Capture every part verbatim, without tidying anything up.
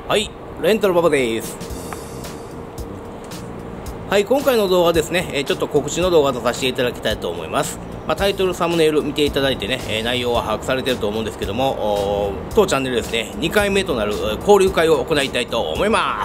はい、レンタルババです。はい、今回の動画はですね、えー、ちょっと告知の動画とさせていただきたいと思います。まあ、タイトル、サムネイル見ていただいてね、えー、内容は把握されていると思うんですけども、当チャンネルですね、にかいめとなる交流会を行いたいと思います。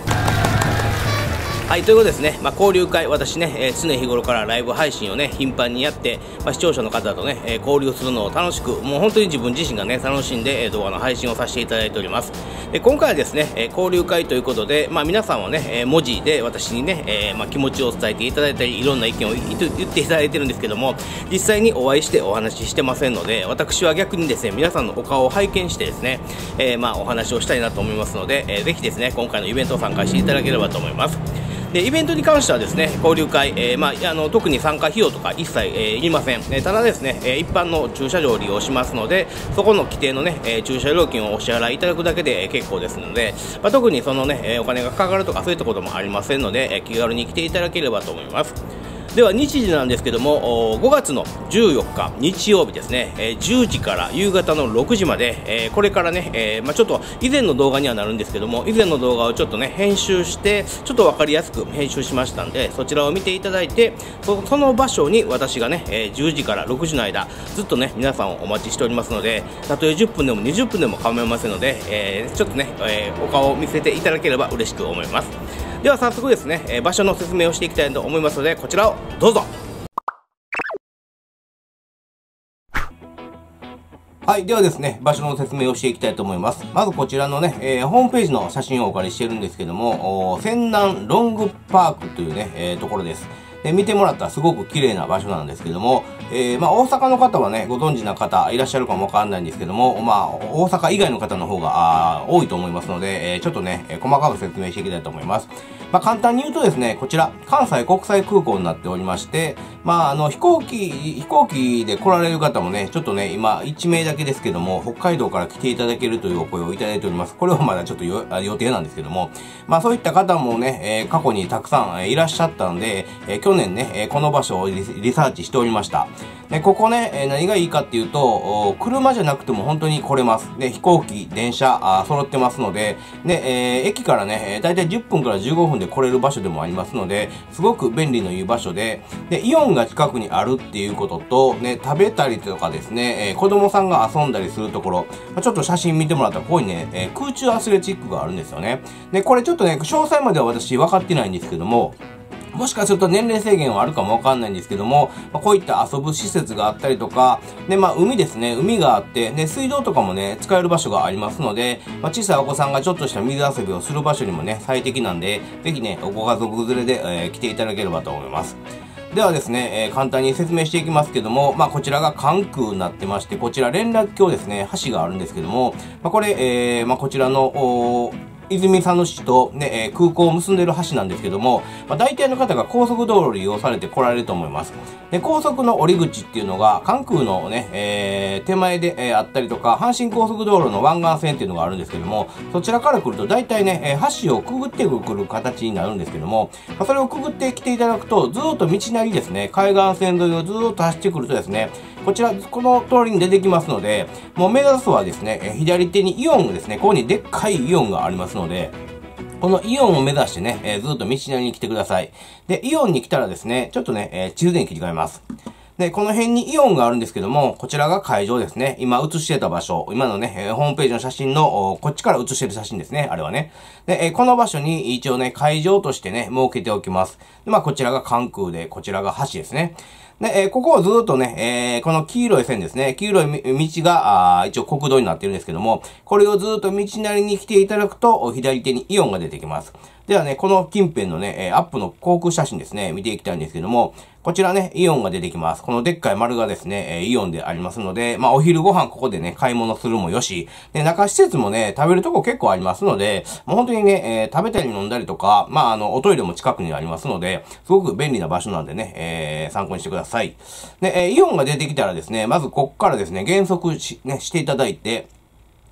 はい、ということですね、まあ、交流会、私ね、えー、常日頃からライブ配信をね、頻繁にやって、まあ、視聴者の方とね、えー、交流するのを楽しく、もう本当に自分自身がね、楽しんで、えー、動画の配信をさせていただいております。で、今回はですね、えー、交流会ということで、まあ、皆さんはね、えー、文字で私にね、えーまあ、気持ちを伝えていただいたり、いろんな意見を言っていただいてるんですけども、実際にお会いしてお話ししてませんので、私は逆にですね、皆さんのお顔を拝見してですね、えー、まあ、お話をしたいなと思いますので、えー、ぜひですね、今回のイベントを参加していただければと思います。でイベントに関してはですね、交流会、えーまあ、あの特に参加費用とか一切、えー、いりません。えー、ただですね、えー、一般の駐車場を利用しますので、そこの規定のね、えー、駐車料金をお支払いいただくだけで、えー、結構ですので、まあ、特にそのね、えー、お金がかかるとかそういったこともありませんので、えー、気軽に来ていただければと思います。では日時なんですけども、ごがつのじゅうよっか日曜日ですね、えー、じゅうじから夕方のろくじまで、えー、これからね、えーまあ、ちょっと以前の動画にはなるんですけども、以前の動画をちょっとね編集してちょっと分かりやすく編集しましたんで、そちらを見ていただいて、 そ, その場所に私がね、えー、じゅうじからろくじの間ずっとね皆さんをお待ちしておりますので、たとえじゅっぷんでもにじゅっぷんでも構いませんので、えー、ちょっとね、えー、お顔を見せていただければ嬉しく思います。では早速ですね、えー、場所の説明をしていきたいと思いますので、こちらをどうぞ。はい。ではですね、場所の説明をしていきたいと思います。まずこちらのね、えー、ホームページの写真をお借りしているんですけども、泉南ロングパークというね、えー、ところです。で、見てもらったらすごく綺麗な場所なんですけども、えー、まあ大阪の方はね、ご存知な方いらっしゃるかもわかんないんですけども、まあ大阪以外の方の方が多いと思いますので、えー、ちょっとね、細かく説明していきたいと思います。まあ簡単に言うとですね、こちら、関西国際空港になっておりまして、まああの飛行機、飛行機で来られる方もね、ちょっとね、今いちめいだけですけども、北海道から来ていただけるというお声をいただいております。これはまだちょっと予定なんですけども、まあそういった方もね、えー、過去にたくさんいらっしゃったんで、えー、去年ね、この場所をリサーチしておりました。で、ここね、何がいいかっていうと、車じゃなくても本当に来れます。で、飛行機、電車、あ揃ってますので、で、えー、駅からね、だいたいじゅっぷんからじゅうごふんで来れる場所でもありますので、すごく便利のいい場所で、で、イオンが近くにあるっていうことと、ね、食べたりとかですね、えー、子供さんが遊んだりするところ、ちょっと写真見てもらったら、ここにね、えー、空中アスレチックがあるんですよね。で、これちょっとね、詳細までは私分かってないんですけども、もしかすると年齢制限はあるかもわかんないんですけども、まあ、こういった遊ぶ施設があったりとか、で、まあ、海ですね。海があって、で、水道とかもね、使える場所がありますので、まあ、小さいお子さんがちょっとした水遊びをする場所にもね、最適なんで、ぜひね、ご家族連れで、えー、来ていただければと思います。ではですね、えー、簡単に説明していきますけども、まあ、こちらが関空になってまして、こちら連絡橋ですね、橋があるんですけども、まあ、これ、えー、まあ、こちらの、泉佐野市と、ね、空港を結んでいる橋なんですけども、まあ、大体の方が高速道路を利用されて来られると思います。で、高速の降り口っていうのが、関空のね、えー、手前で、えー、あったりとか、阪神高速道路の湾岸線っていうのがあるんですけども、そちらから来ると大体ね、えー、橋をくぐってくる形になるんですけども、まあ、それをくぐってきていただくと、ずーっと道なりですね、海岸線沿いをずーっと走ってくるとですね、こちら、この通りに出てきますので、もう目指すはですね、えー、左手にイオンですね、ここにでっかいイオンがありますので、このイオンを目指してね、えー、ずっと道なりに来てください。で、イオンに来たらですね、ちょっとね、えー、地図でに切り替えます。で、この辺にイオンがあるんですけども、こちらが会場ですね。今映してた場所。今のね、えー、ホームページの写真の、こっちから写してる写真ですね。あれはね。で、えー、この場所に一応ね、会場としてね、設けておきます。で、まあ、こちらが関空で、こちらが橋ですね。で、えー、ここをずっとね、えー、この黄色い線ですね。黄色い道が、あ一応国道になってるんですけども、これをずっと道なりに来ていただくと、左手にイオンが出てきます。ではね、この近辺のね、アップの航空写真ですね、見ていきたいんですけども、こちらね、イオンが出てきます。このでっかい丸がですね、イオンでありますので、まあお昼ご飯ここでね、買い物するもよし、で、中施設もね、食べるとこ結構ありますので、もう本当にね、えー、食べたり飲んだりとか、まああの、おトイレも近くにありますので、すごく便利な場所なんでね、えー、参考にしてください。で、えー、イオンが出てきたらですね、まずこっからですね、減速し、ね、していただいて、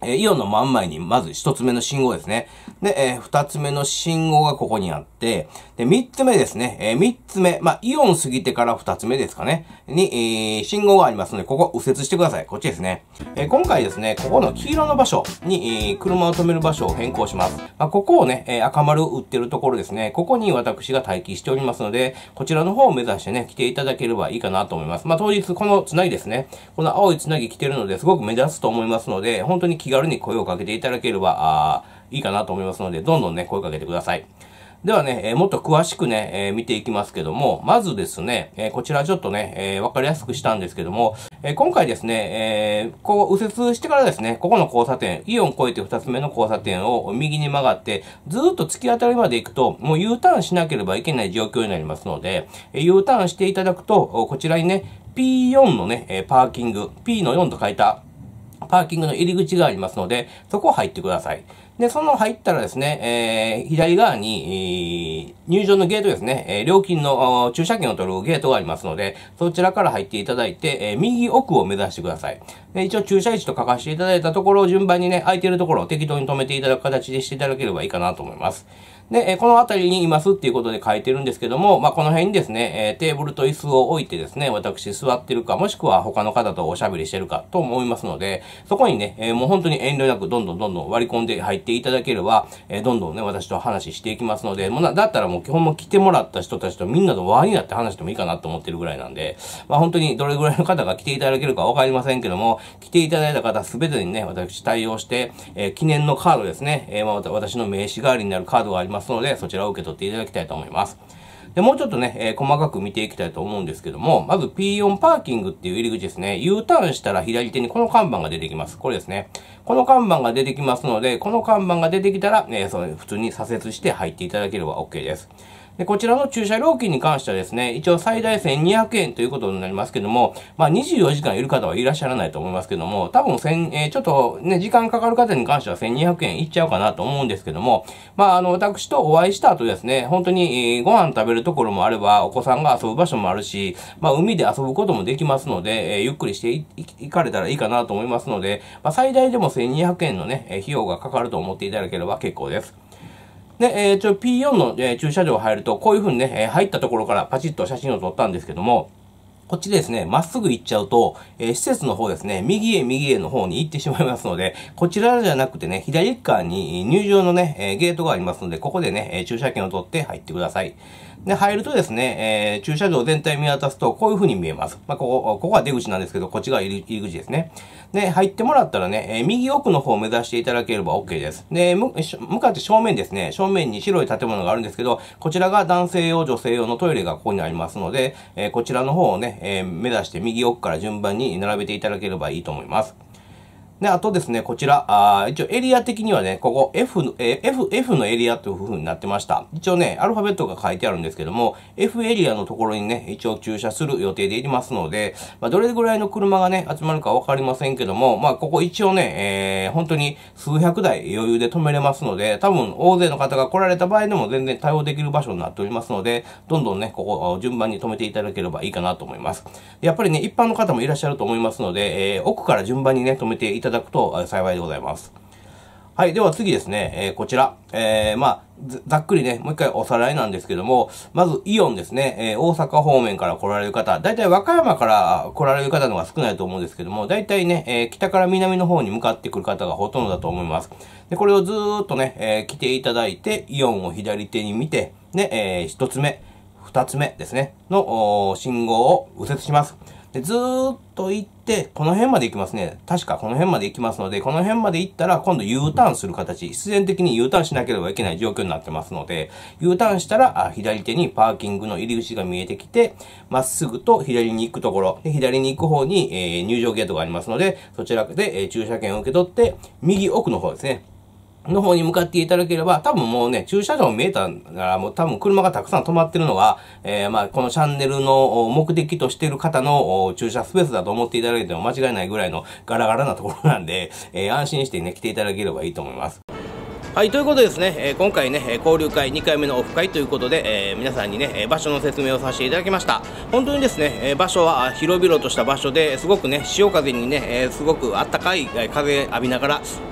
えイオンの真ん前に、まず一つ目の信号ですね。で、えー、二つ目の信号がここにあって、で、三つ目ですね。えー、三つ目、まあ、イオン過ぎてから二つ目ですかね。に、えー、信号がありますので、ここ右折してください。こっちですね。えー、今回ですね、ここの黄色の場所に、えー、車を止める場所を変更します。まあ、ここをね、えー、赤丸打ってるところですね。ここに私が待機しておりますので、こちらの方を目指してね、来ていただければいいかなと思います。まあ、当日このつなぎですね。この青いつなぎ来てるので、すごく目立つと思いますので、本当に気軽に声をかけていただければ、あいいかなと思いますので、どんどんね、声かけてください。ではね、えー、もっと詳しくね、えー、見ていきますけども、まずですね、えー、こちらちょっとね、えー、わかりやすくしたんですけども、えー、今回ですね、えー、こう右折してからですね、ここの交差点、イオン越えて二つ目の交差点を右に曲がって、ずーっと突き当たりまで行くと、もう U ターンしなければいけない状況になりますので、えー、U ターンしていただくと、こちらにね、ピーよん のね、えー、パーキング、P のよんと書いた、パーキングの入り口がありますので、そこを入ってください。で、その入ったらですね、えー、左側に、えー、入場のゲートですね、えー、料金の駐車券を取るゲートがありますので、そちらから入っていただいて、えー、右奥を目指してください。で、一応駐車位置と書かせていただいたところを順番にね、空いているところを適当に止めていただく形でしていただければいいかなと思います。で、えー、この辺りにいますっていうことで書いてるんですけども、まあ、この辺にですね、えー、テーブルと椅子を置いてですね、私座ってるか、もしくは他の方とおしゃべりしてるかと思いますので、そこにね、えー、もう本当に遠慮なくどんどんどんどん割り込んで入っていただければ、えー、どんどんね、私と話していきますので、もうな、だったらもう基本も来てもらった人たちとみんなと輪になって話してもいいかなと思ってるぐらいなんで、まあ本当にどれぐらいの方が来ていただけるかわかりませんけども、来ていただいた方すべてにね、私対応して、えー、記念のカードですね、えー、まあ私の名刺代わりになるカードがありますので、そちらを受け取っていただきたいと思います。で、もうちょっとね、えー、細かく見ていきたいと思うんですけども、まず ピーよん パーキングっていう入り口ですね。U ターンしたら左手にこの看板が出てきます。これですね。この看板が出てきますので、この看板が出てきたら、ね、それ普通に左折して入っていただければ OK です。で、こちらの駐車料金に関してはですね、一応最大せんにひゃくえんということになりますけども、まあにじゅうよじかんいる方はいらっしゃらないと思いますけども、多分せん、えー、ちょっとね、時間かかる方に関してはせんにひゃくえんいっちゃうかなと思うんですけども、まああの、私とお会いした後ですね、本当に、えー、ご飯食べるところもあれば、お子さんが遊ぶ場所もあるし、まあ海で遊ぶこともできますので、えー、ゆっくりしてい、いかれたらいいかなと思いますので、まあ最大でもせんにひゃくえんのね、費用がかかると思っていただければ結構です。で、えー、ちょ、ピーよん の、えー、駐車場入ると、こういう風にね、えー、入ったところからパチッと写真を撮ったんですけども、こっちですね、まっすぐ行っちゃうと、えー、施設の方ですね、右へ右への方に行ってしまいますので、こちらじゃなくてね、左側に入場のね、えー、ゲートがありますので、ここでね、えー、駐車券を取って入ってください。で、入るとですね、えー、駐車場全体見渡すと、こういう風に見えます。まあ、ここ、ここは出口なんですけど、こっちが入り口ですね。で、入ってもらったらね、えー、右奥の方を目指していただければ OK です。で、向かって正面ですね、正面に白い建物があるんですけど、こちらが男性用、女性用のトイレがここにありますので、えー、こちらの方をね、えー、目指して右奥から順番に並べていただければいいと思います。で、あとですね、こちら、あ一応エリア的にはね、ここ F、えー、F、F のエリアという風になってました。一応ね、アルファベットが書いてあるんですけども、F エリアのところにね、一応駐車する予定でいますので、まあ、どれぐらいの車がね、集まるかわかりませんけども、まあ、ここ一応ね、えー、本当に数百台余裕で止めれますので、多分大勢の方が来られた場合でも全然対応できる場所になっておりますので、どんどんね、ここ順番に止めていただければいいかなと思います。やっぱりね、一般の方もいらっしゃると思いますので、えー、奥から順番にね、止めていただくと幸いでございます。はい。では次ですね、えー、こちら。えー、まあ、ざっくりね、もう一回おさらいなんですけども、まずイオンですね、えー、大阪方面から来られる方、だいたい和歌山から来られる方の方が少ないと思うんですけども、だいたいね、えー、北から南の方に向かってくる方がほとんどだと思います。で、これをずーっとね、えー、来ていただいて、イオンを左手に見て、で、えー、一つ目、二つ目ですね、の信号を右折します。で、ずーっと行って、この辺まで行きますね。確かこの辺まで行きますので、この辺まで行ったら、今度 U ターンする形、必然的に U ターンしなければいけない状況になってますので、U ターンしたら、左手にパーキングの入り口が見えてきて、まっすぐと左に行くところ、で左に行く方に、えー、入場ゲートがありますので、そちらで、えー、駐車券を受け取って、右奥の方ですね。の方に向かっていただければ、多分もうね、駐車場見えたら、もう多分車がたくさん止まってるのが、えー、まあ、このチャンネルの目的としている方の駐車スペースだと思っていただいても間違いないぐらいのガラガラなところなんで、えー、安心してね、来ていただければいいと思います。はい、ということでですね、えー、今回ね、交流会にかいめのオフ会ということで、えー、皆さんにね、場所の説明をさせていただきました。本当にですね、場所は広々とした場所で、すごくね、潮風にね、すごくあったかい風浴びながら、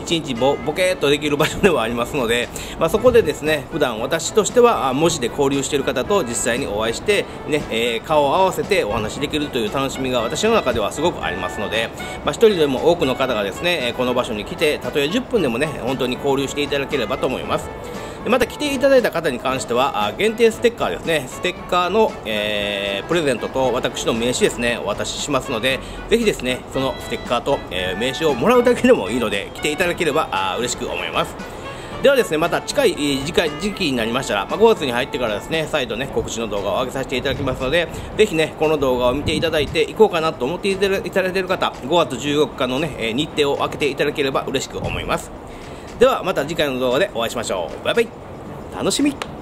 一日ボボケーっとできる場所ではありますので、まあ、そこでですね普段私としては文字で交流している方と実際にお会いして、ねえー、顔を合わせてお話しできるという楽しみが私の中ではすごくありますので、まあ、一人でも多くの方がですねこの場所に来て、たとえじゅっぷんでもね本当に交流していただければと思います。また来ていただいた方に関しては限定ステッカーですね、ステッカーの、えー、プレゼントと私の名刺ですねお渡ししますので、ぜひですねそのステッカーと、えー、名刺をもらうだけでもいいので来ていただければあ嬉しく思います。ではですねまた近い次回時期になりましたら、まあ、ごがつに入ってからですね再度ね告知の動画を上げさせていただきますので、ぜひねこの動画を見ていただいて行こうかなと思っていただいている方、ごがつじゅうよっかのね日程を空けていただければ嬉しく思います。ではまた次回の動画でお会いしましょう。バイバイ。楽しみ。